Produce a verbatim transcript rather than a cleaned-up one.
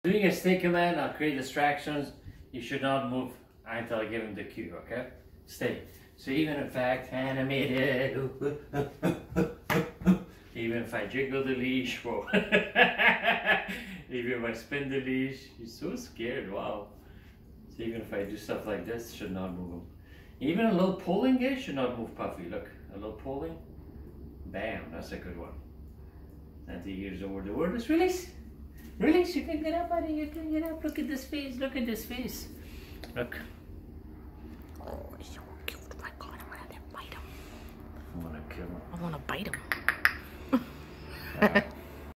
Doing a stay command, I'll create distractions. You should not move until I give him the cue, okay? Stay. So even in fact, animated. Even if I jiggle the leash, whoa. Even if I spin the leash, he's so scared, wow. So even if I do stuff like this, should not move him. Even a little pulling here should not move Puffy. Look, a little pulling. Bam, that's a good one. And he gives over the word is release. Release, you can get up, buddy, you can get up. Look at this face, look at this face. Look. Oh, he's so cute. My God, I want to bite him. I want to kill him. I want to bite him. Uh,